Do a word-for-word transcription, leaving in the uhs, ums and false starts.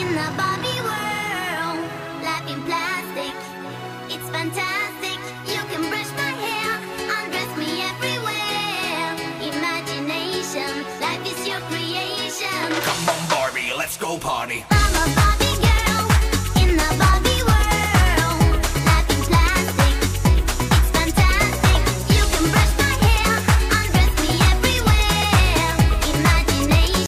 In a Barbie world, life in plastic, it's fantastic. You can brush my hair, undress me everywhere. Imagination, life is your creation. Come on, Barbie, let's go party.